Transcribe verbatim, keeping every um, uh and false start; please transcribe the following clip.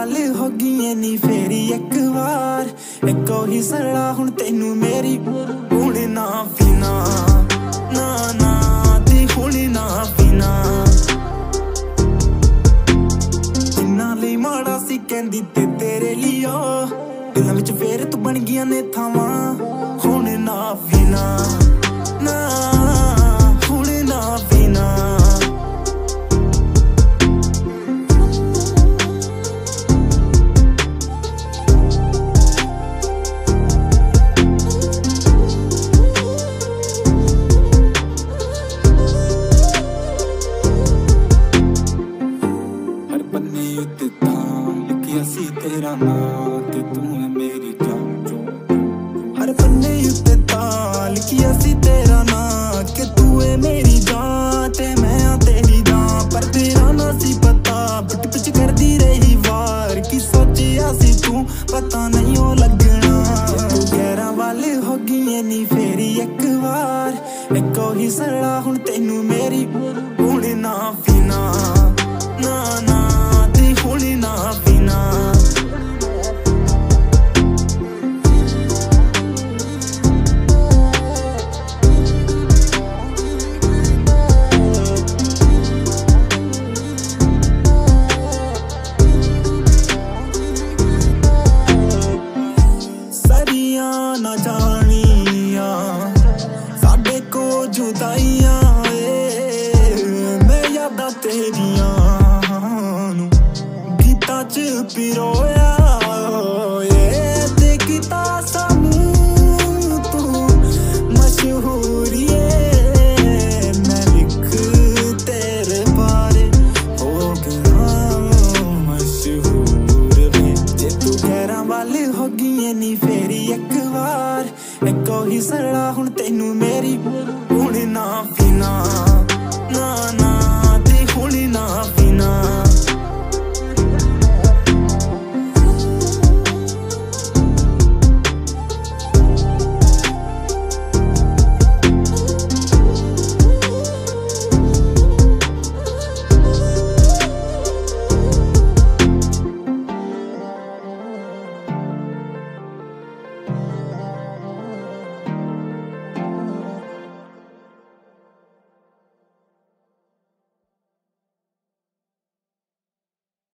वाल हो गई नी फेरी एक बार एको ही सड़ा हुण तेनू मेरी हुण ना पीना ना ना दी हुण ना पीना जिन्ना लई माड़ा सी कहंदी ते तेरे लियो दिलां विच फेर तू बन गईयां ने थावां हुण ना पीना ना हुण ना पीना तेरा नाम ते तू है मेरी जान जो हर पन्ने उत्ते तां लिखिया सी तेरा नाम कि तू है मेरी जान ते मैं तेरी जान पर तेरा ना सी पता पिट पिच करदी रही वार की सोचिया सी तू पता नहीं हो लगना तू गहरा वाले हो गई नी फेरी एक बार एको ही सड़ा हुण तेनू मेरी हुण ना पीना ना ना ते हुण ना पीना ना जानिया साडे को जुदाइयां मैं यादां तेरियां गीतां च पिरोया ते कीता सानू तू मशहूरिए मैं लिख तेरे बारे हो गया मशहूर वे जे तू गहरा वाले हो गई नी फेरी एक बार एको ही सड़ा हुण तेनू मेरी हुण ना पीना।